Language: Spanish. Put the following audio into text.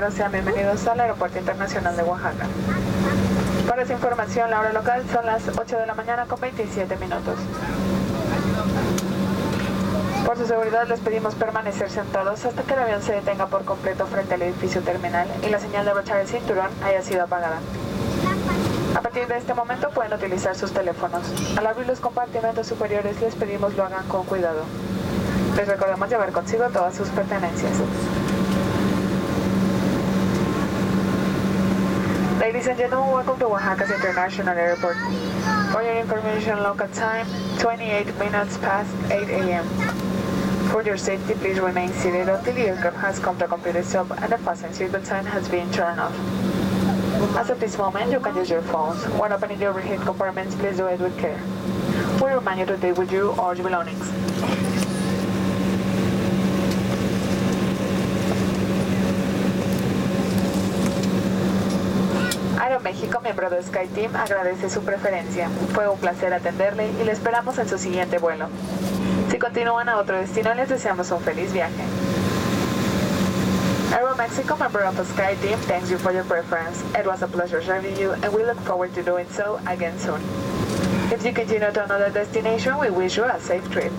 pasajeros, sean bienvenidos al Aeropuerto Internacional de Oaxaca. Para su información, la hora local son las 8 de la mañana con 27 minutos. Por su seguridad les pedimos permanecer sentados hasta que el avión se detenga por completo frente al edificio terminal y la señal de abrochar el cinturón haya sido apagada. A partir de este momento pueden utilizar sus teléfonos. Al abrir los compartimentos superiores les pedimos lo hagan con cuidado. Les recordamos llevar consigo todas sus pertenencias. Ladies and gentlemen, welcome to Oaxaca's International Airport. For your information, local time, 28 minutes past 8 a.m. For your safety, please remain seated until the aircraft has come to a complete stop and the fasten seatbelt sign has been turned off. As of this moment, you can use your phones. When opening the overhead compartments, please do it with care. We remind you to take with you all your belongings. Aeroméxico, miembro de SkyTeam, agradece su preferencia. Fue un placer atenderle y le esperamos en su siguiente vuelo. Si continúan a otro destino, les deseamos un feliz viaje. Aeromexico, member of SkyTeam, thanks you for your preference. It was a pleasure serving you, and we look forward to doing so again soon. If you continue to another destination, we wish you a safe trip.